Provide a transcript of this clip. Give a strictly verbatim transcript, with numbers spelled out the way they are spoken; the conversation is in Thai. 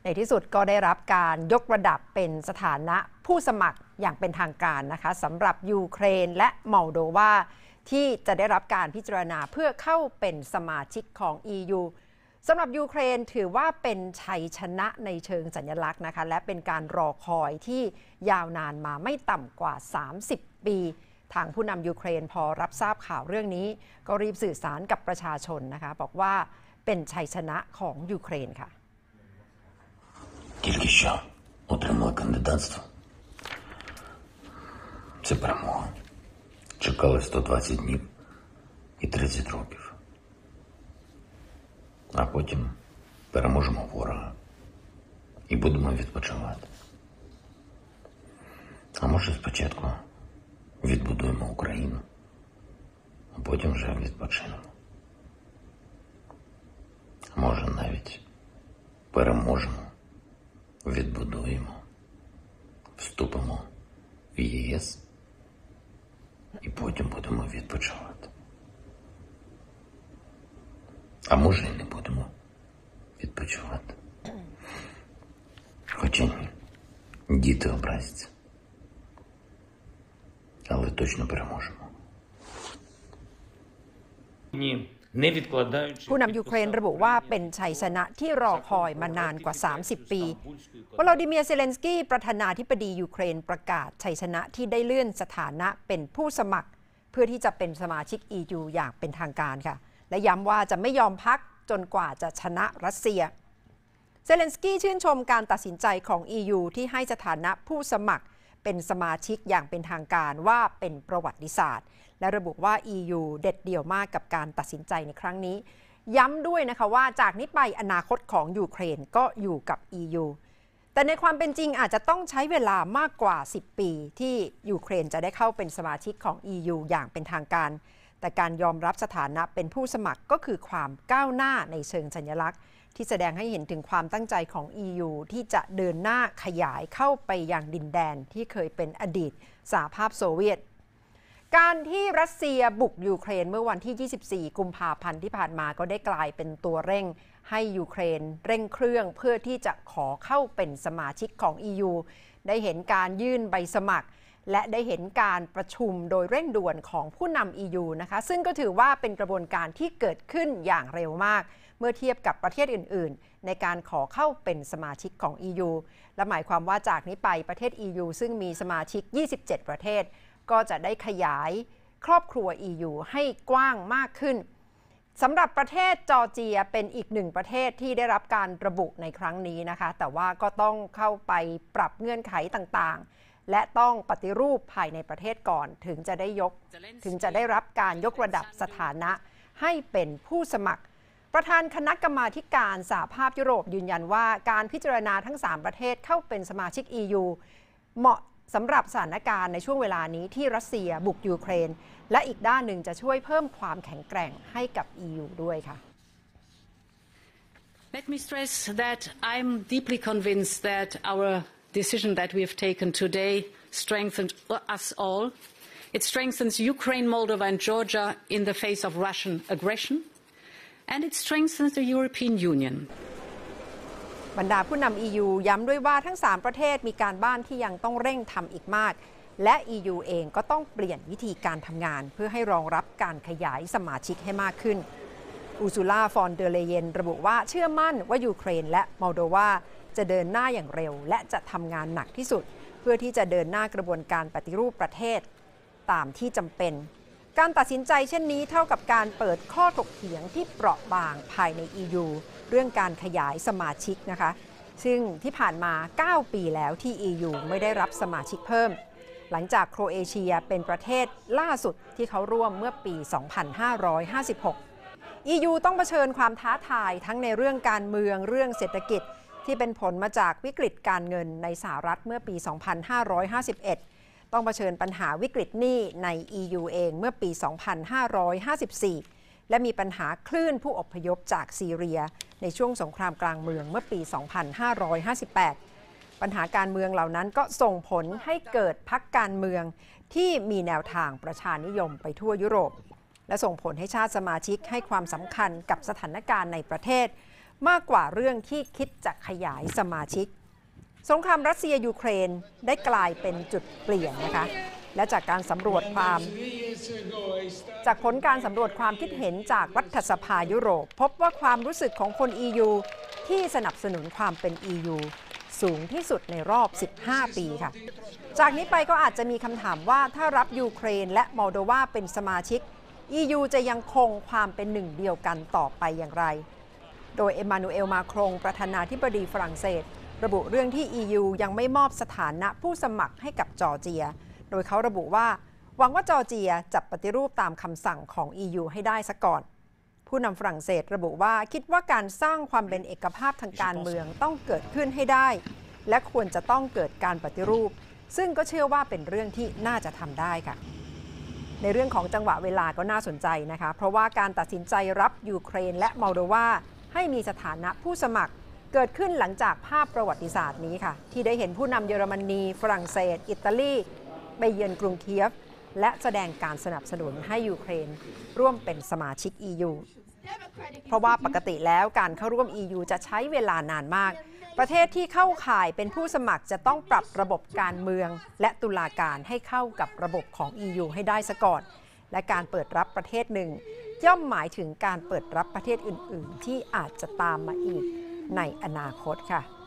ในที่สุดก็ได้รับการยกระดับเป็นสถานะผู้สมัครอย่างเป็นทางการนะคะสำหรับยูเครนและมอลโดวาที่จะได้รับการพิจารณาเพื่อเข้าเป็นสมาชิกของ อี ยู สำหรับยูเครนถือว่าเป็นชัยชนะในเชิงสัญลักษณ์นะคะและเป็นการรอคอยที่ยาวนานมาไม่ต่ำกว่าสามสิบปีทางผู้นำยูเครนพอรับทราบข่าวเรื่องนี้ก็รีบสื่อสารกับประชาชนนะคะบอกว่าเป็นชัยชนะของยูเครนค่ะ Тільки що отримали кандидатство. Це перемога. Чекали сто двадцять днів і тридцять років. А потім переможемо ворога і будемо відпочивати. А може спочатку відбудуємо Україну, а потім вже відпочинемо. А може навіть переможемо. Відбудуємо, вступимо в ЄС і потім будемо відпочивати. А може і не будемо відпочивати. Хоча ні, діти образяться. Але точно переможемо. Ні. ผู้นำยูเครนระบุว่าเป็นชัยชนะที่รอคอยมานานกว่าสามสิบปีวลาดิเมียร์เซเลนสกี้ประธานาธิบดียูเครนประกาศชัยชนะที่ได้เลื่อนสถานะเป็นผู้สมัครเพื่อที่จะเป็นสมาชิก อี ยู อย่างเป็นทางการค่ะและย้ำว่าจะไม่ยอมพักจนกว่าจะชนะรัสเซียเซเลนสกี้ชื่นชมการตัดสินใจของ อี ยู ที่ให้สถานะผู้สมัครเป็นสมาชิกอย่างเป็นทางการว่าเป็นประวัติศาสตร์และระบุว่า อี ยู เด็ดเดี่ยวมากกับการตัดสินใจในครั้งนี้ย้ำด้วยนะคะว่าจากนี้ไปอนาคตของยูเครนก็อยู่กับ อี ยู แต่ในความเป็นจริงอาจจะต้องใช้เวลามากกว่าสิบปีที่ยูเครนจะได้เข้าเป็นสมาชิกของ อี ยู อย่างเป็นทางการแต่การยอมรับสถานะเป็นผู้สมัครก็คือความก้าวหน้าในเชิงสัญลักษณ์ที่แสดงให้เห็นถึงความตั้งใจของ อี ยู ที่จะเดินหน้าขยายเข้าไปยังดินแดนที่เคยเป็นอดีตสหภาพโซเวียตการที่รัสเซียบุกยูเครนเมื่อวันที่ยี่สิบสี่กุมภาพันธ์ที่ผ่านมาก็ได้กลายเป็นตัวเร่งให้ยูเครนเร่งเครื่องเพื่อที่จะขอเข้าเป็นสมาชิกของ อี ยู ได้เห็นการยื่นใบสมัครและได้เห็นการประชุมโดยเร่งด่วนของผู้นำ อี ยู นะคะซึ่งก็ถือว่าเป็นกระบวนการที่เกิดขึ้นอย่างเร็วมากเมื่อเทียบกับประเทศอื่นๆในการขอเข้าเป็นสมาชิกของ อี ยู และหมายความว่าจากนี้ไปประเทศ อี ยู ซึ่งมีสมาชิกยี่สิบเจ็ดประเทศก็จะได้ขยายครอบครัว อี ยู ให้กว้างมากขึ้นสำหรับประเทศจอร์เจียเป็นอีกหนึ่งประเทศที่ได้รับการระบุในครั้งนี้นะคะแต่ว่าก็ต้องเข้าไปปรับเงื่อนไขต่างๆและต้องปฏิรูปภายในประเทศก่อนถึงจะได้ยกถึงจะได้รับการยกระดับสถานะให้เป็นผู้สมัครประธานคณะกรรมาธิการสหภาพยุโรปยืนยันว่าการพิจารณาทั้งสามประเทศเข้าเป็นสมาชิก อี ยู เหมาะสำหรับสถานการณ์ในช่วงเวลานี้ที่รัสเซียบุกยูเครนและอีกด้านหนึ่งจะช่วยเพิ่มความแข็งแกร่งให้กับ อี ยู ด้วยค่ะ Let me stress that I'm deeply convinced that our decision that we have taken today strengthens us all. It strengthens Ukraine, Moldova and Georgia in the face of Russian aggression, and it strengthens the European Union. บรรดาผู้นำ อี ยู ย้ำด้วยว่าทั้งสามประเทศมีการบ้านที่ยังต้องเร่งทำอีกมากและ อี ยู เองก็ต้องเปลี่ยนวิธีการทำงานเพื่อให้รองรับการขยายสมาชิกให้มากขึ้นอูซูลา ฟอนเดอร์เลเยนระบุว่าเชื่อมั่นว่ายูเครนและมอลโดวาจะเดินหน้าอย่างเร็วและจะทำงานหนักที่สุดเพื่อที่จะเดินหน้ากระบวนการปฏิรูปประเทศตามที่จำเป็นการตัดสินใจเช่นนี้เท่ากับการเปิดข้อถกเถียงที่เปราะบางภายใน อี ยู เรื่องการขยายสมาชิกนะคะซึ่งที่ผ่านมาเก้าปีแล้วที่ อี ยู ไม่ได้รับสมาชิกเพิ่มหลังจากโครเอเชียเป็นประเทศล่าสุดที่เขาร่วมเมื่อปี สองพันห้าร้อยห้าสิบหก อี ยู ต้องเผชิญความท้าทายทั้งในเรื่องการเมืองเรื่องเศรษฐกิจที่เป็นผลมาจากวิกฤตการเงินในสหรัฐเมื่อปี สองพันห้าร้อยห้าสิบเอ็ด ต้องเผชิญปัญหาวิกฤตหนี้ใน อี ยู เองเมื่อปี สองพันห้าร้อยห้าสิบสี่และมีปัญหาคลื่นผู้อพยพจากซีเรียในช่วงสงครามกลางเมืองเมื่อปี สองพันห้าร้อยห้าสิบแปด ปัญหาการเมืองเหล่านั้นก็ส่งผลให้เกิดพรรคการเมืองที่มีแนวทางประชานิยมไปทั่วยุโรปและส่งผลให้ชาติสมาชิกให้ความสำคัญกับสถานการณ์ในประเทศมากกว่าเรื่องที่คิดจะขยายสมาชิกสงครามรัสเซียยูเครนได้กลายเป็นจุดเปลี่ยนนะคะและจากการสำรวจความจากผลการสำรวจความคิดเห็นจากรัฐสภายุโรปพบว่าความรู้สึกของคน อี ยู ที่สนับสนุนความเป็น อี ยู สูงที่สุดในรอบสิบห้าปีค่ะจากนี้ไปก็อาจจะมีคำถามว่าถ้ารับยูเครนและมอลโดวาเป็นสมาชิก อี ยู จะยังคงความเป็นหนึ่งเดียวกันต่อไปอย่างไรโดยเอมมานูเอล มาครงประธานาธิบดีฝรั่งเศสระบุเรื่องที่ อี ยู ยังไม่มอบสถานะผู้สมัครให้กับจอร์เจียโดยเขาระบุว่าหวังว่าจอร์เจียจะปฏิรูปตามคำสั่งของ อี ยู ให้ได้ซะก่อนผู้นำฝรั่งเศสระบุว่าคิดว่าการสร้างความเป็นเอกภาพทางการเมืองต้องเกิดขึ้นให้ได้และควรจะต้องเกิดการปฏิรูปซึ่งก็เชื่อว่าเป็นเรื่องที่น่าจะทำได้ค่ะในเรื่องของจังหวะเวลาก็น่าสนใจนะคะเพราะว่าการตัดสินใจรับยูเครนและมอลโดวาให้มีสถานะผู้สมัครเกิดขึ้นหลังจากภาพประวัติศาสตร์นี้ค่ะที่ได้เห็นผู้นำเยอรมนีฝรั่งเศสอิตาลีไปเยือนกรุงเคียฟและแสดงการสนับสนุนให้ยูเครนร่วมเป็นสมาชิก อี ยู เพราะว่าปกติแล้วการเข้าร่วม อี ยู จะใช้เวลานานมากประเทศที่เข้าข่ายเป็นผู้สมัครจะต้องปรับระบบการเมืองและตุลาการให้เข้ากับระบบของ อี ยู ให้ได้ซะก่อนและการเปิดรับประเทศหนึ่งย่อมหมายถึงการเปิดรับประเทศอื่นๆที่อาจจะตามมาอีกในอนาคตค่ะ